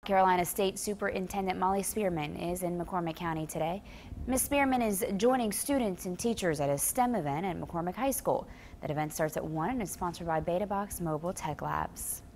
Carolina State Superintendent Molly Spearman is in McCormick County today. Ms. Spearman is joining students and teachers at a STEM event at McCormick High School. That event starts at 1 and is sponsored by BetaBox Mobile Tech Labs.